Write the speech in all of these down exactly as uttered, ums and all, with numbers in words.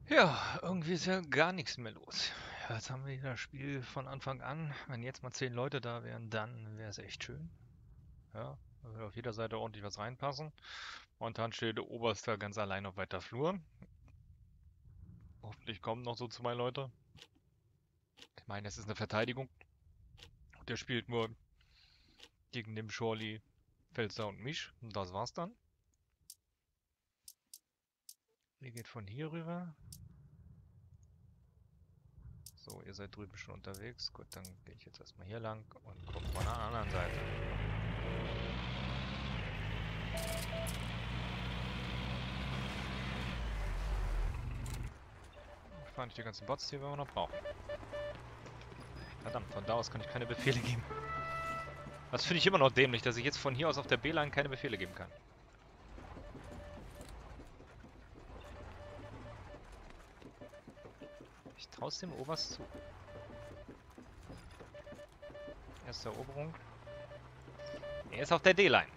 Ja, irgendwie ist ja gar nichts mehr los. Ja, jetzt haben wir das Spiel von Anfang an. Wenn jetzt mal zehn Leute da wären, dann wäre es echt schön. Ja, da würde auf jeder Seite ordentlich was reinpassen. Momentan steht der Oberste ganz allein auf weiter Flur. Hoffentlich kommen noch so zwei Leute. Ich meine, es ist eine Verteidigung. Der spielt nur gegen den Shorty, Pfälzer und mich. Und das war's dann. Ihr geht von hier rüber. So, ihr seid drüben schon unterwegs. Gut, dann gehe ich jetzt erstmal hier lang und gucke von der anderen Seite. Fahren nicht die ganzen Bots, die wir noch brauchen. Verdammt, von da aus kann ich keine Befehle geben. Das finde ich immer noch dämlich, dass ich jetzt von hier aus auf der B-Line keine Befehle geben kann. Ich traue es dem Oberst zu. Erste Eroberung. Er ist auf der D-Line.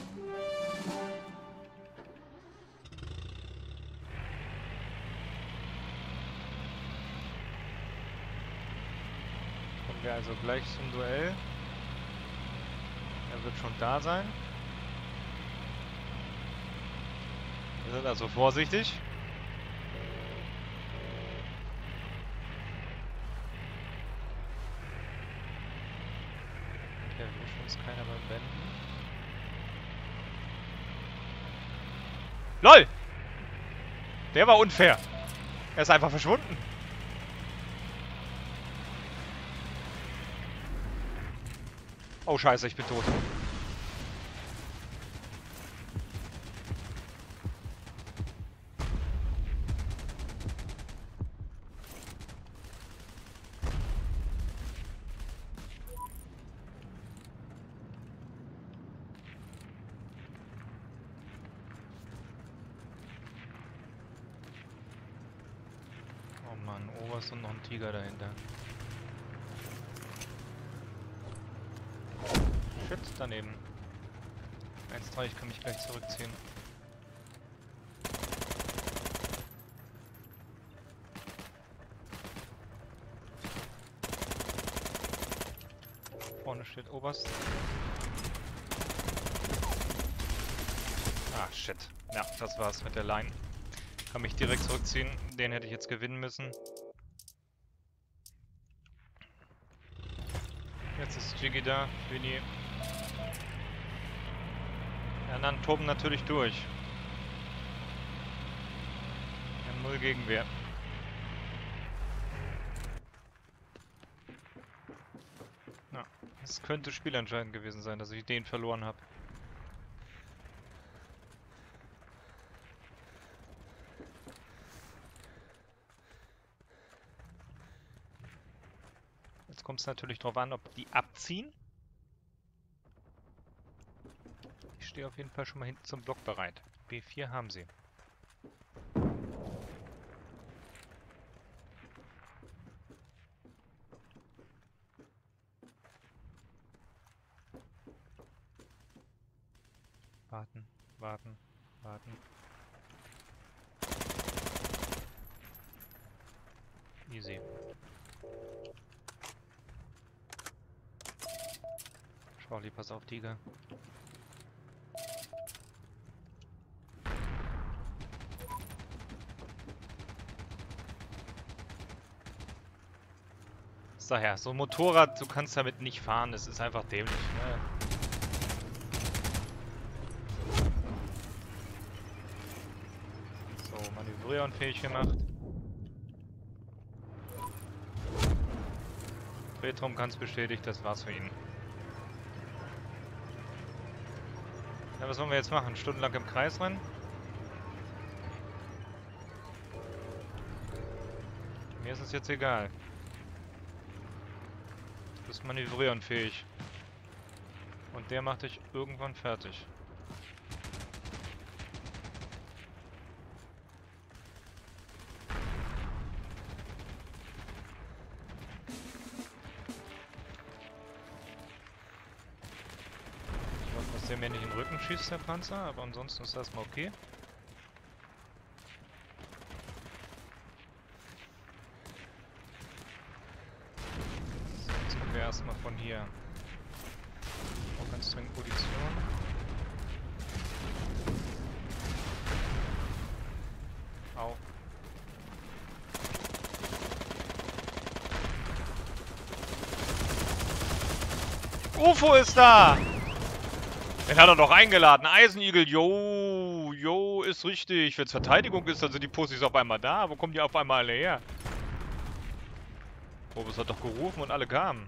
Kommen wir also gleich zum Duell. Er wird schon da sein. Wir sind also vorsichtig. Der erwischt uns keiner beim Wenden. LOL! Der war unfair. Er ist einfach verschwunden. Oh scheiße, ich bin tot. Oh Mann, Oberst und noch ein Tiger dahinter. Shit, daneben. eins drei, ich kann mich gleich zurückziehen. Vorne steht Oberst. Ah, shit. Ja, das war's mit der Line. Kann mich direkt zurückziehen. Den hätte ich jetzt gewinnen müssen. Jetzt ist Jiggy da, Winnie. Die anderen toben natürlich durch. Wir haben null Gegenwehr. Ja, es könnte spielentscheidend gewesen sein, dass ich den verloren habe. Jetzt kommt es natürlich darauf an, ob die abziehen. Ich stehe auf jeden Fall schon mal hinten zum Block bereit. B vier haben sie. Warten, warten, warten. Easy. Charlie, pass auf, Tiger. Daher, so ein Motorrad, du kannst damit nicht fahren, das ist einfach dämlich. Ne? So, manövrierunfähig gemacht. Drehturm ganz bestätigt, das war's für ihn. Ja, was wollen wir jetzt machen? Stundenlang im Kreis rennen? Mir ist es jetzt egal. Du bist manövrierunfähig. Und der macht dich irgendwann fertig. Ich hoffe, dass der mir nicht in den Rücken schießt, der Panzer, aber ansonsten ist das mal okay. von hier. Auch ganz dringend Munition. Au. U F O ist da! Den hat er doch eingeladen. Eisenigel, yo, yo, ist richtig. Wenn's Verteidigung ist, dann sind die Pussys auf einmal da. Wo kommen die auf einmal alle her? Robus hat doch gerufen und alle kamen.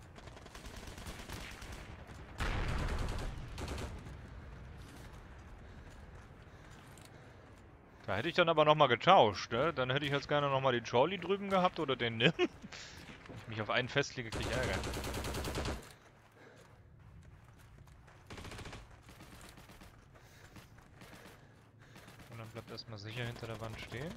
Da hätte ich dann aber nochmal getauscht, ne? Dann hätte ich jetzt gerne nochmal den Charlie drüben gehabt oder den Nim. Wenn ich mich auf einen festlege, krieg ich Ärger. Und dann bleibt erstmal sicher hinter der Wand stehen.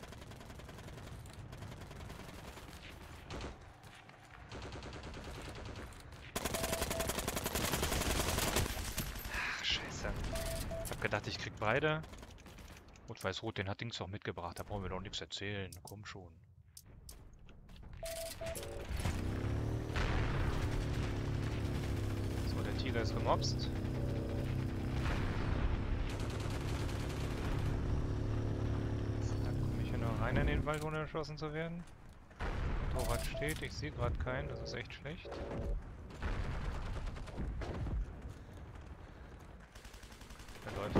Ach, scheiße. Ich hab gedacht, ich krieg beide. Rot-Weiß-Rot, den hat Dings auch mitgebracht, da brauchen wir doch nichts erzählen. Komm schon. So, der Tiger ist gemobst. Dann komme ich hier noch rein in den Wald, ohne erschossen zu werden. Torwart steht, ich sehe gerade keinen, das ist echt schlecht. Der läuft.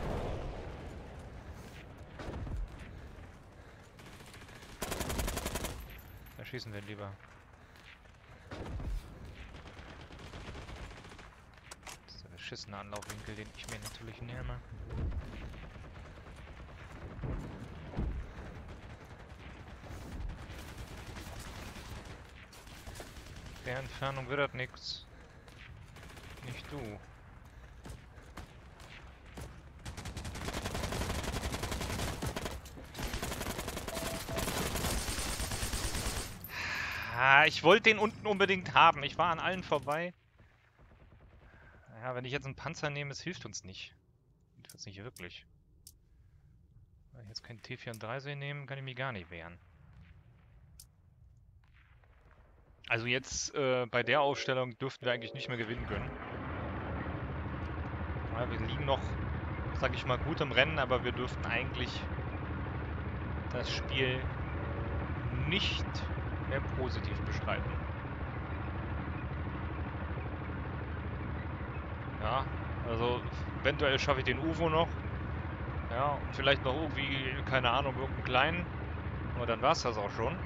Schießen wir lieber. Das ist der beschissene Anlaufwinkel, den ich mir natürlich nehme. Der Entfernung wird das nix. Nicht du. Ah, ich wollte den unten unbedingt haben. Ich war an allen vorbei. Ja, wenn ich jetzt einen Panzer nehme, es hilft uns nicht. Hilft uns nicht wirklich. Wenn ich jetzt keinen T vierunddreißig nehme, kann ich mich gar nicht wehren. Also jetzt äh, bei der Aufstellung dürften wir eigentlich nicht mehr gewinnen können. Ja, wir liegen noch, sag ich mal, gut im Rennen, aber wir dürften eigentlich das Spiel nicht mehr positiv bestreiten. Ja, also eventuell schaffe ich den U F O noch. Ja, und vielleicht noch irgendwie, keine Ahnung, irgendeinen kleinen. Aber dann war es das auch schon.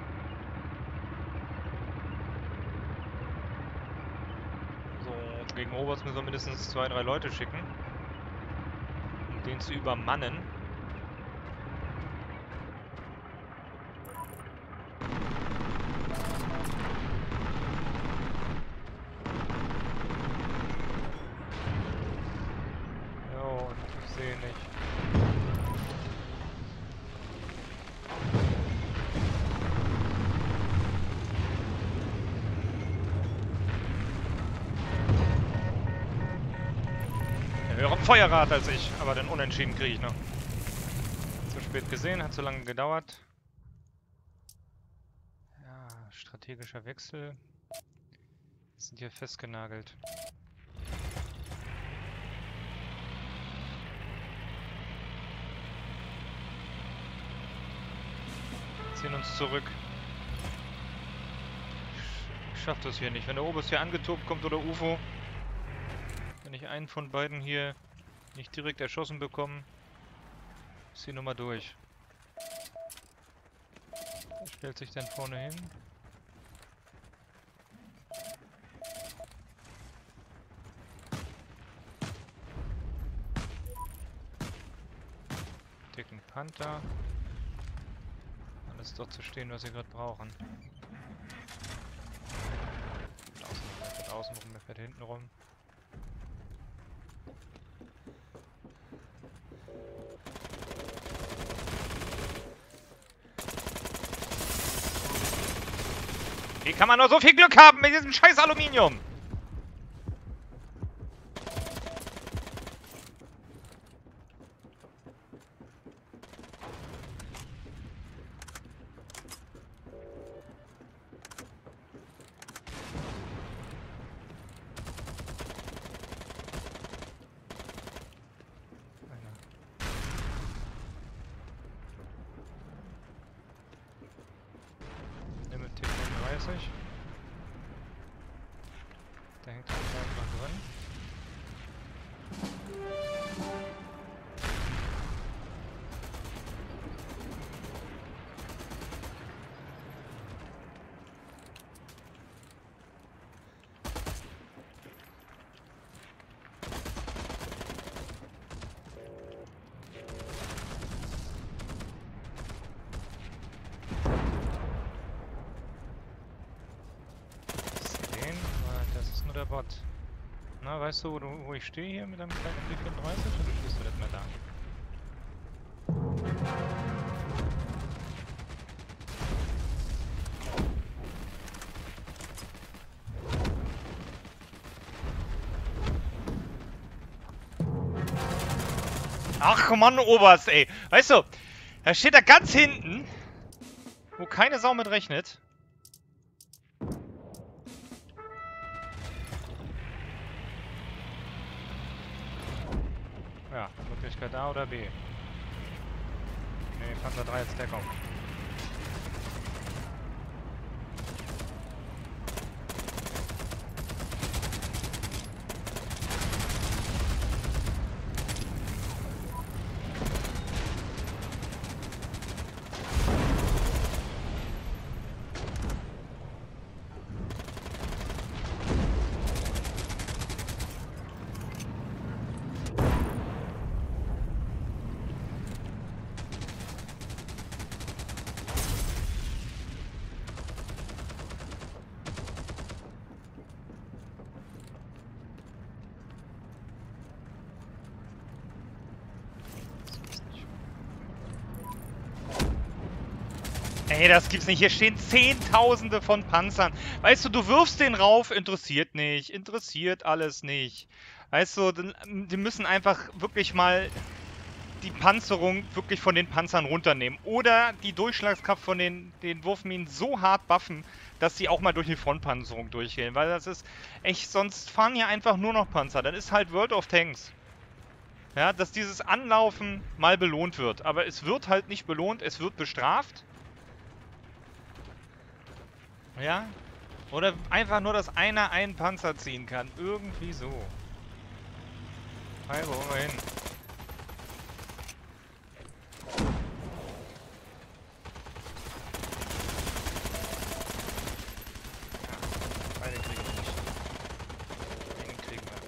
So, gegen Oberst müssen wir mindestens zwei, drei Leute schicken, um den zu übermannen. Feuerrad als ich, aber den Unentschieden kriege ich noch. Zu spät gesehen, hat zu lange gedauert. Ja, strategischer Wechsel. Wir sind hier festgenagelt. Ziehen uns zurück. Ich schaff das hier nicht. Wenn der Oberst hier angetobt kommt oder U F O, wenn ich einen von beiden hier nicht direkt erschossen bekommen, ist die Nummer durch. Wer stellt sich denn vorne hin? Dicken Panther. Alles dort zu stehen, was wir gerade brauchen. Außen, der fährt außen rum, der fährt hinten rum. Wie kann man nur so viel Glück haben mit diesem scheiß Aluminium? fünfunddreißig. Der hängt total noch drin. Der Bot. Na, weißt du, wo, du, wo ich stehe hier mit einem kleinen M P vierunddreißig oder stehst du nicht mehr da? Ach Mann, Oberst, ey. Weißt du, da steht er ganz hinten, wo keine Sau mit rechnet. Ja, Möglichkeit A oder B. Ne, Panzer drei als Deckung. Ey, das gibt's nicht. Hier stehen Zehntausende von Panzern. Weißt du, du wirfst den rauf, interessiert nicht. Interessiert alles nicht. Weißt du, die müssen einfach wirklich mal die Panzerung wirklich von den Panzern runternehmen. Oder die Durchschlagskraft von den, den Wurfminen so hart buffen, dass sie auch mal durch die Frontpanzerung durchgehen. Weil das ist echt, sonst fahren hier einfach nur noch Panzer. Das ist halt World of Tanks. Ja, dass dieses Anlaufen mal belohnt wird. Aber es wird halt nicht belohnt, es wird bestraft. Ja? Oder einfach nur, dass einer einen Panzer ziehen kann. Irgendwie so. Also, hol mal hin. Ja, beide kriegen wir nicht. Den kriegen wir.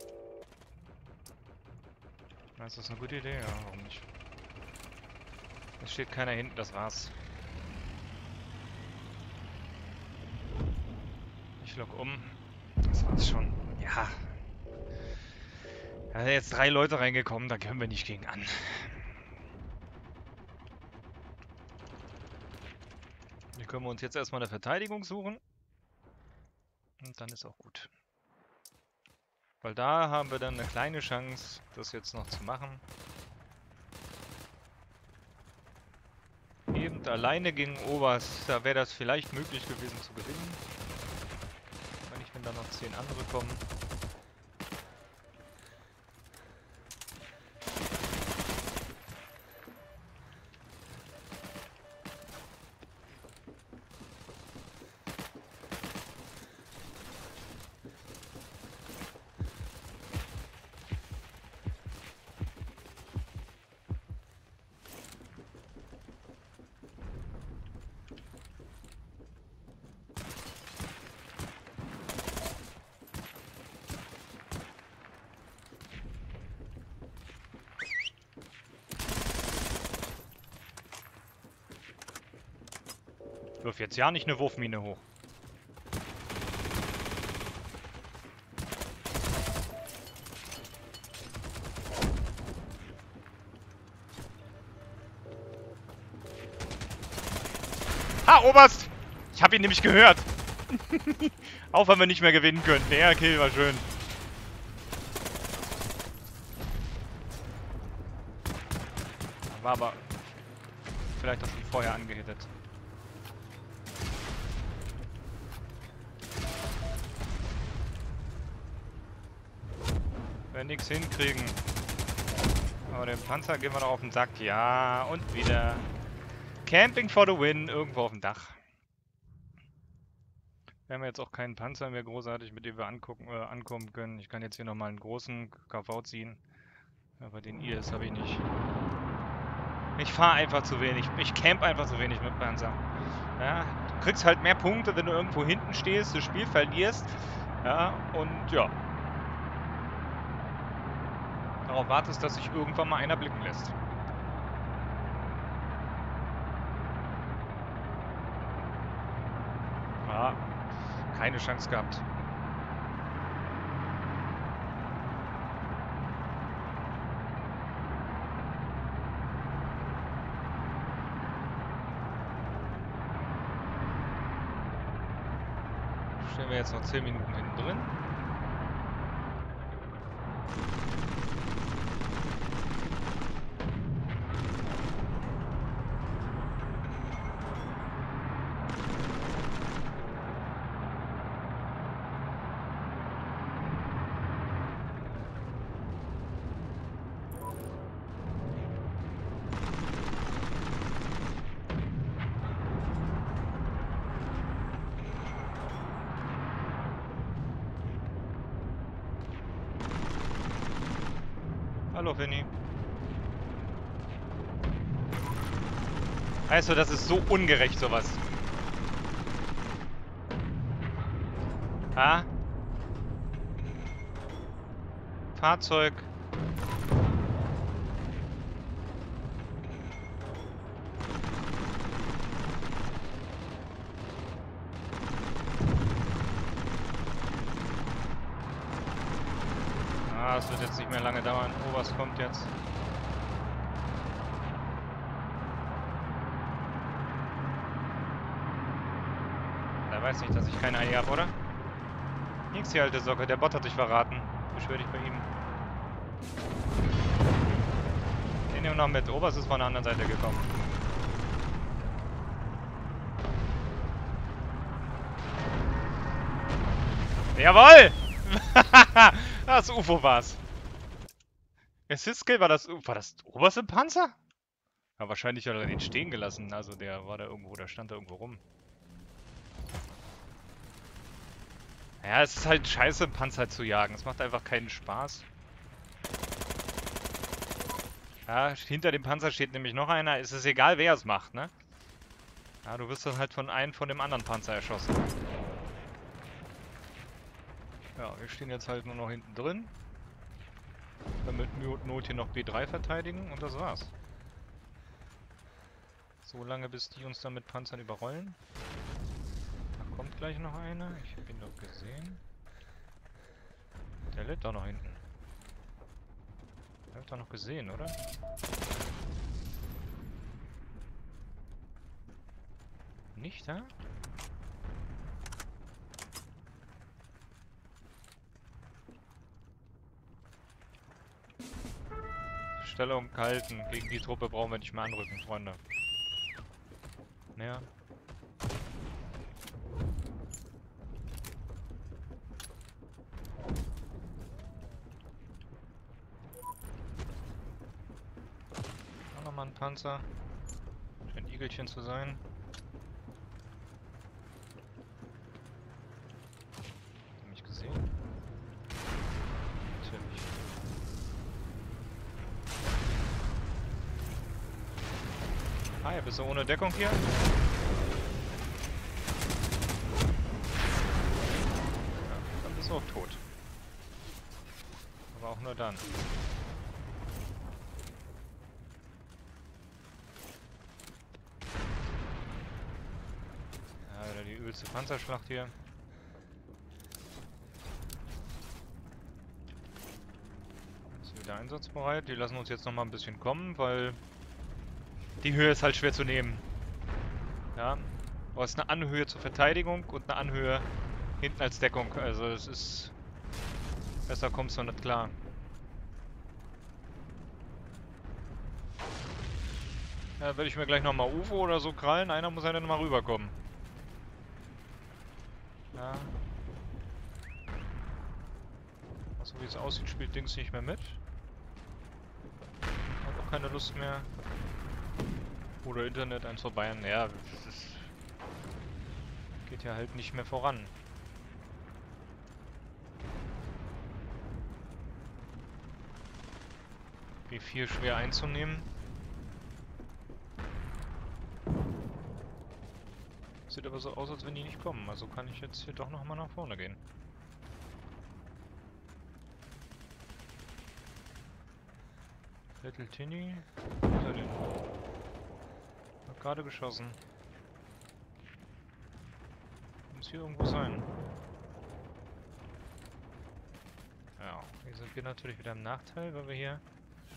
Ist das eine gute Idee? Ja, warum nicht? Es steht keiner hinten, das war's. Ich log um. Das war's schon. Ja. Da sind jetzt drei Leute reingekommen, da können wir nicht gegen an. Hier können wir uns jetzt erstmal eine Verteidigung suchen. Und dann ist auch gut. Weil da haben wir dann eine kleine Chance, das jetzt noch zu machen. Eben alleine gegen Oberst, da wäre das vielleicht möglich gewesen zu gewinnen. Wenn da noch zehn andere kommen. Wirf jetzt ja nicht eine Wurfmine hoch. Ha, Oberst! Ich habe ihn nämlich gehört. Auch wenn wir nicht mehr gewinnen können. Der Kill war schön. War aber vielleicht das schon vorher angehittet. Wir nichts hinkriegen. Aber den Panzer gehen wir noch auf den Sack. Ja, und wieder. Camping for the win, irgendwo auf dem Dach. Wir haben jetzt auch keinen Panzer mehr großartig, mit dem wir angucken, äh, ankommen können. Ich kann jetzt hier nochmal einen großen K V ziehen. Aber den I S habe ich nicht. Ich fahre einfach zu wenig. Ich camp einfach zu wenig mit Panzer. Ja, du kriegst halt mehr Punkte, wenn du irgendwo hinten stehst, das Spiel verlierst. Ja, und ja. Darauf wartest, dass sich irgendwann mal einer blicken lässt. Ja, keine Chance gehabt. Stehen wir jetzt noch zehn Minuten hinten drin. Hallo, Vinny. Weißt du, das ist so ungerecht, sowas. Ah? Fahrzeug. Ah, es wird jetzt nicht mehr lange dauern. Oh, was kommt jetzt? Er weiß nicht, dass ich keine Eier habe, oder? Nix, die alte Socke. Der Bot hat dich verraten. Beschwör dich bei ihm. Den nehmen wir noch mit. Oberst ist von der anderen Seite gekommen. Jawohl! Das U F O war's. Assist-Skill war das... War das Oberst im Panzer? Ja, wahrscheinlich hat er den stehen gelassen. Also der war da irgendwo, der stand da irgendwo rum. Ja, es ist halt scheiße, einen Panzer zu jagen. Es macht einfach keinen Spaß. Ja, hinter dem Panzer steht nämlich noch einer. Es ist egal, wer es macht, ne? Ja, du wirst dann halt von einem von dem anderen Panzer erschossen. Ja, wir stehen jetzt halt nur noch hinten drin. Dann mit Not hier noch B drei verteidigen und das war's. So lange, bis die uns dann mit Panzern überrollen. Da kommt gleich noch einer. Ich hab ihn doch gesehen. Der lebt da noch hinten. Der hat doch noch gesehen, oder? Nicht, ja? Stellung halten. Gegen die Truppe brauchen wir nicht mehr anrücken, Freunde. Ja. Auch nochmal ein Panzer. Scheint Igelchen zu sein. Hat er mich gesehen? Natürlich. Hi, bist du ohne Deckung hier? Ja, dann bist du auch tot. Aber auch nur dann. Ja, wieder die übelste Panzerschlacht hier. Ist wieder einsatzbereit. Die lassen uns jetzt noch mal ein bisschen kommen, weil die Höhe ist halt schwer zu nehmen. Ja, du hast eine Anhöhe zur Verteidigung und eine Anhöhe hinten als Deckung. Also es ist... Besser kommst du nicht klar. Ja, werde ich mir gleich nochmal U F O oder so krallen. Einer muss ja dann mal rüberkommen. Ja. So wie es aussieht, spielt Dings nicht mehr mit. Hab auch keine Lust mehr. Oder Internet, eins vorbei. Ja, das ist... Geht ja halt nicht mehr voran. B vier schwer einzunehmen. Sieht aber so aus, als wenn die nicht kommen. Also kann ich jetzt hier doch nochmal nach vorne gehen. Little Tinny. Wo ist er denn? Hat gerade geschossen. Muss hier irgendwo sein. Ja, hier sind wir natürlich wieder im Nachteil, weil wir hier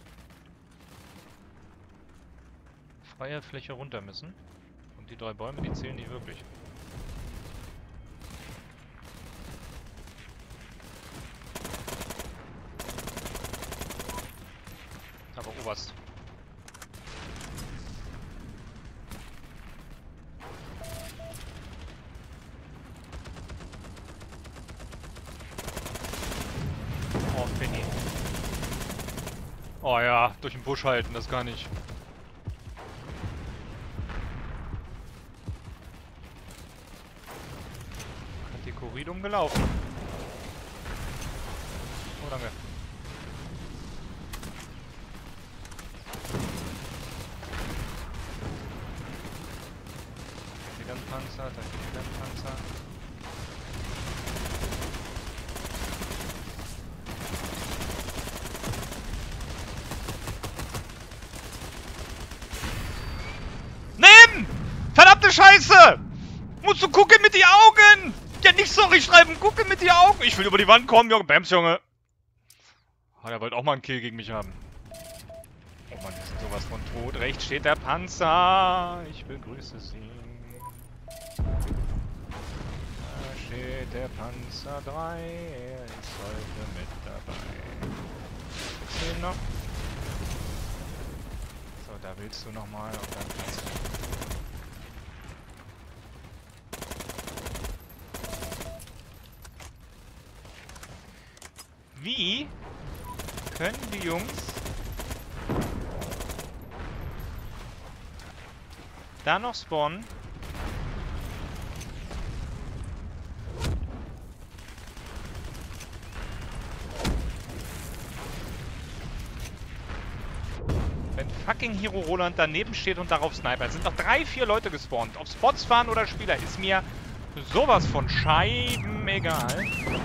freie Fläche runter müssen. Und die drei Bäume, die zählen nicht wirklich. Aber Oberst. Oh, Finny. Oh ja, durch den Busch halten, das gar nicht. Hat die Corridum gelaufen. Oh, danke. Wieder ein Panzer, da geht wieder ein Panzer. Verdammte Scheiße! Musst du gucken mit die Augen! Ja, nicht sorry schreiben, gucken mit die Augen! Ich will über die Wand kommen, Junge. Bams, Junge. Oh, der wollte auch mal einen Kill gegen mich haben. Oh Mann, die sind sowas von tot. Rechts steht der Panzer. Ich begrüße Sie. Da steht der Panzer drei. Er ist heute mit dabei. zehn noch. So, da willst du nochmal und dann kannst du. Wie können die Jungs da noch spawnen? Wenn fucking Hero Roland daneben steht und darauf snipert, sind noch drei, vier Leute gespawnt. Ob Spots fahren oder Spieler, ist mir sowas von Scheiben egal.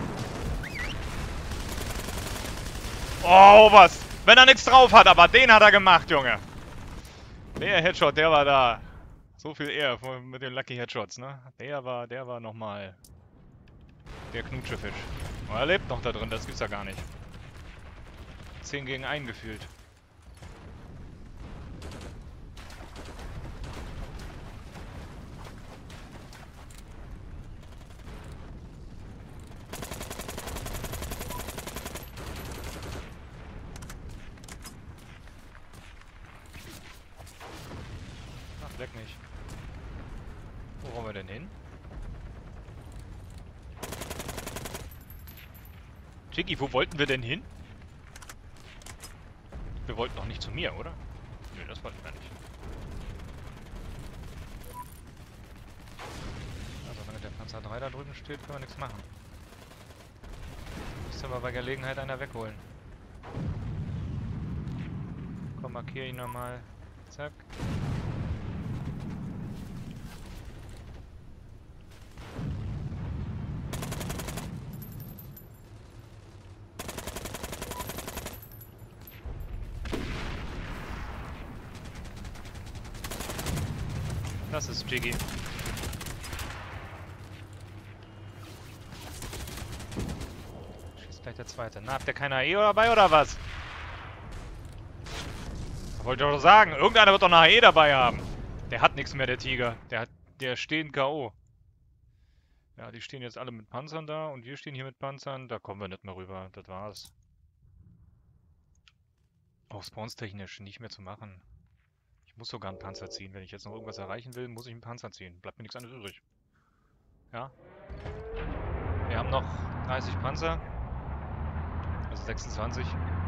Oh, was? Wenn er nichts drauf hat, aber den hat er gemacht, Junge. Der Headshot, der war da. So viel eher mit den Lucky Headshots, ne? Der war, der war nochmal der Knutschefisch. Oh, er lebt noch da drin, das gibt's ja gar nicht. zehn gegen einen gefühlt. Weg nicht. Wo wollen wir denn hin? Jiggy, wo wollten wir denn hin? Wir wollten doch nicht zu mir, oder? Nö, das wollten wir nicht. Also, wenn der Panzer drei da drüben steht, können wir nichts machen. Müsste aber bei Gelegenheit einer wegholen. Komm, markiere ihn nochmal. Zack. Das ist Jiggy. Schießt gleich der zweite. Na, habt ihr keine A E dabei oder was? Wollte ich doch sagen, irgendeiner wird doch eine A E dabei haben. Der hat nichts mehr, der Tiger. Der hat, der steht K O. Ja, die stehen jetzt alle mit Panzern da und wir stehen hier mit Panzern. Da kommen wir nicht mehr rüber. Das war's. Auch spawnstechnisch nicht mehr zu machen. Ich muss sogar einen Panzer ziehen. Wenn ich jetzt noch irgendwas erreichen will, muss ich einen Panzer ziehen. Bleibt mir nichts anderes übrig. Ja. Wir haben noch dreißig Panzer. Also sechsundzwanzig.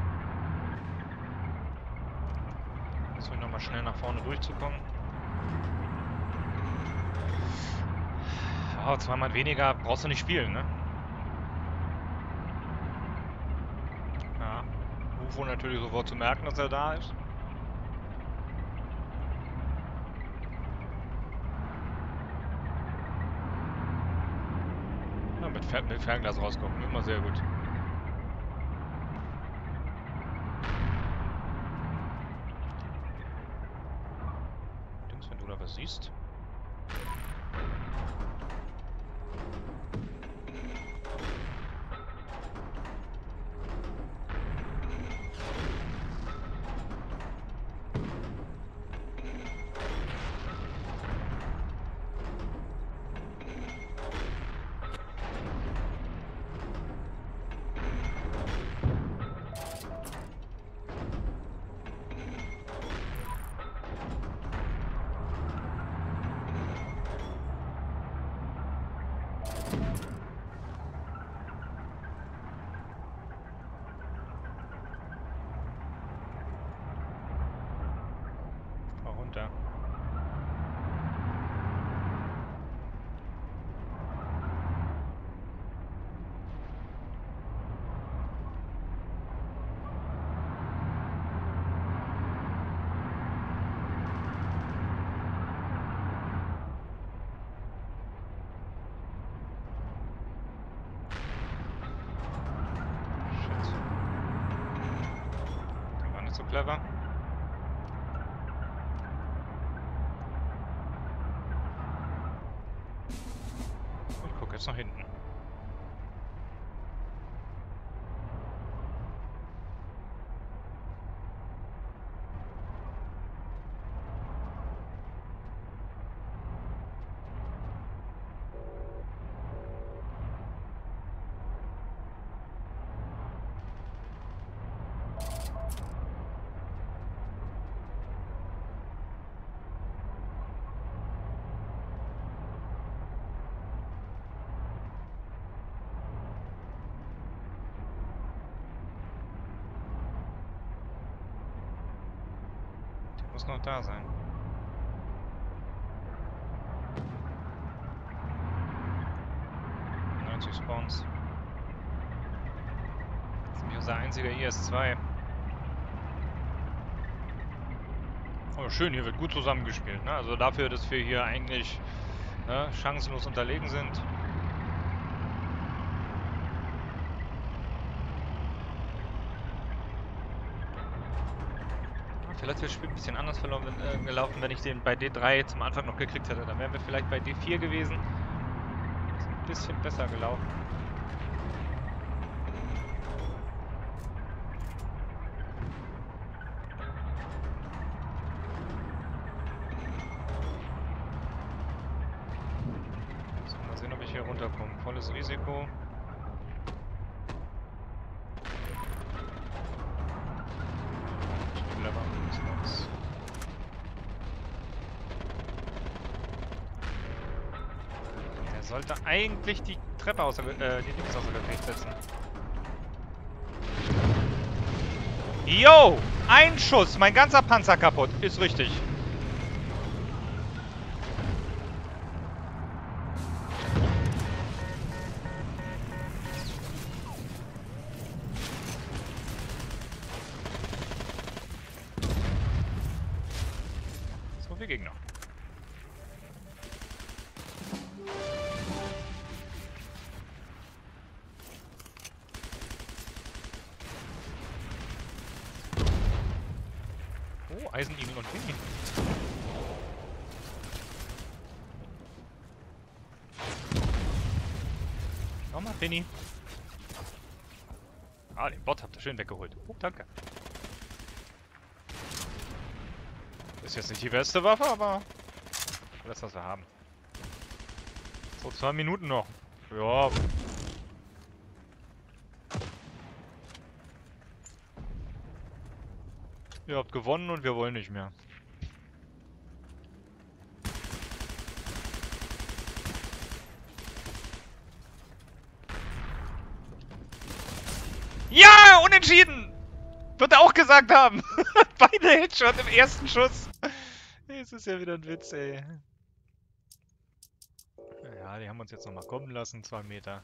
Versuche ich nochmal schnell nach vorne durchzukommen. Ja, zwei Mann weniger brauchst du nicht spielen, ne? Ja. U F O natürlich sofort zu merken, dass er da ist. Ja, mit, Fer mit Fernglas rausgucken, immer sehr gut. Dings, wenn du da was siehst. Fahr runter. So clever. Ich gucke jetzt nach hinten. Muss noch da sein. neunzig Spawns. Das ist nämlich unser einziger I S zwei. Oh, schön, hier wird gut zusammengespielt. Ne? Also dafür, dass wir hier eigentlich ne, chancenlos unterlegen sind. Vielleicht wäre das Spiel ein bisschen anders verlaufen, äh, gelaufen, wenn ich den bei D drei zum Anfang noch gekriegt hätte. Dann wären wir vielleicht bei D vier gewesen. Ist ein bisschen besser gelaufen. So, mal sehen, ob ich hier runterkomme. Volles Risiko. Der sollte eigentlich die Treppe außer, äh, die Dings außer Gefecht setzen. Yo! Ein Schuss, mein ganzer Panzer kaputt. Ist richtig. So viel Gegner. Oh, Eisenigel und Winnie. Nochmal, Penny. Ah, den Bot habt ihr schön weggeholt. Oh, danke. Ist jetzt nicht die beste Waffe, aber alles, was wir haben. So, zwei Minuten noch. Ja. Ihr habt gewonnen und wir wollen nicht mehr. Ja, unentschieden! Wird er auch gesagt haben. Beide Headshot im ersten Schuss. Es ist ja wieder ein Witz, ey. Ja. Ja, die haben uns jetzt nochmal kommen lassen, zwei Meter.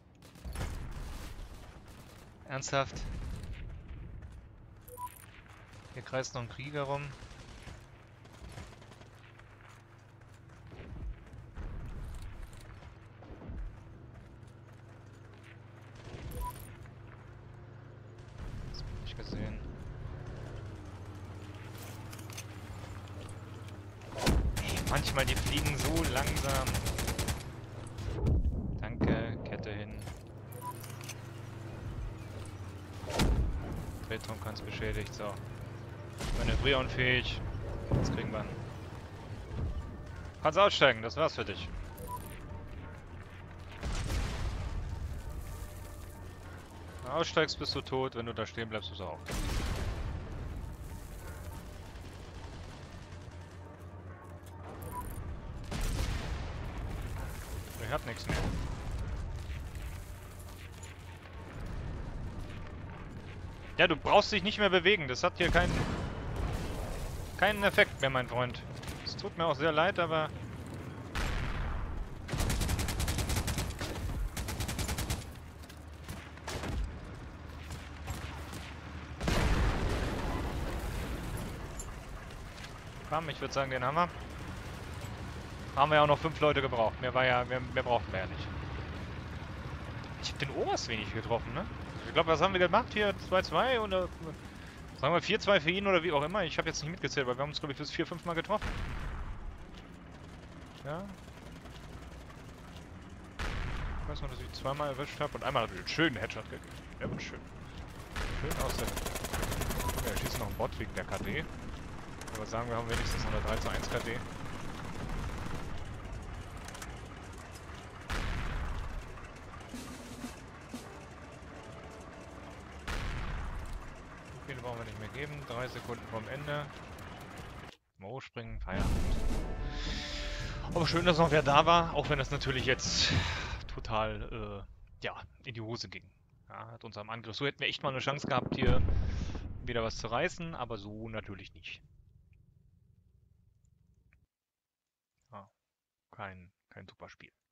Ernsthaft? Hier kreist noch ein Krieger rum. Das hab ich nicht gesehen. Ey, manchmal die fliegen so langsam. Danke, Kette hin. Drehturm ganz beschädigt, so. Manövrierunfähig. Das kriegen wir. Kannst aussteigen, das war's für dich. Wenn du aussteigst, bist du tot. Wenn du da stehen bleibst, bist du auch tot. Ich hab nichts mehr. Ja, du brauchst dich nicht mehr bewegen. Das hat hier keinen keinen Effekt mehr, mein Freund. Es tut mir auch sehr leid, aber... Komm, ich würde sagen, den haben wir. Haben wir ja auch noch fünf Leute gebraucht. Mehr war ja, mehr, mehr brauchten wir ja nicht. Ich habe den Oberst wenig getroffen, ne? Ich glaube, was haben wir gemacht hier? zwei zwei oder... Sagen wir vier zwei für ihn oder wie auch immer. Ich habe jetzt nicht mitgezählt, weil wir haben uns, glaube ich, bis vier fünf Mal getroffen. Ja. Ich weiß noch, dass ich zweimal erwischt habe und einmal habe ich einen schönen Headshot gegeben. Der wird schön. Schön aus der... Ja, wir schießen noch einen Bot wegen der K D. Aber sagen wir haben wenigstens noch eine drei zu eins K D. So viele brauchen wir nicht mehr geben. Drei Sekunden vom Ende. Mal hochspringen, Feierabend. Aber schön, dass noch wer da war, auch wenn das natürlich jetzt total äh, ja, in die Hose ging. Ja, hat unserem Angriff. So hätten wir echt mal eine Chance gehabt, hier wieder was zu reißen, aber so natürlich nicht. Ja, kein, kein super Spiel.